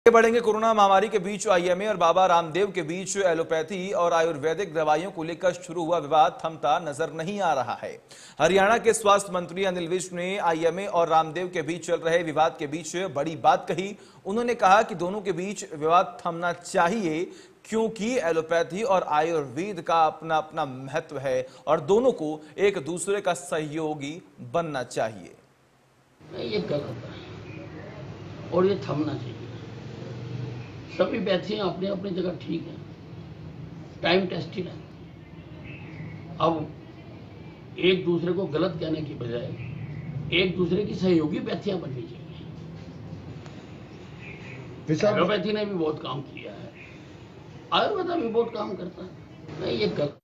आगे बढ़ेंगे। कोरोना महामारी के बीच आईएमए और बाबा रामदेव के बीच एलोपैथी और आयुर्वेदिक दवाइयों को लेकर शुरू हुआ विवाद थमता नजर नहीं आ रहा है। हरियाणा के स्वास्थ्य मंत्री अनिल विज ने आईएमए और रामदेव के बीच चल रहे विवाद के बीच बड़ी बात कही। उन्होंने कहा कि दोनों के बीच विवाद थमना चाहिए, क्योंकि एलोपैथी और आयुर्वेद का अपना अपना महत्व है और दोनों को एक दूसरे का सहयोगी बनना चाहिए। ये गलत है और ये थमना चाहिए। सभी पैथियां अपनी अपनी जगह ठीक है, टाइम टेस्टेड है। अब एक दूसरे को गलत कहने की बजाय एक दूसरे की सहयोगी पैथियां बननी चाहिए। एलोपैथी ने भी बहुत काम किया है, आयुर्वेद भी बहुत काम करता है। नहीं, ये गलत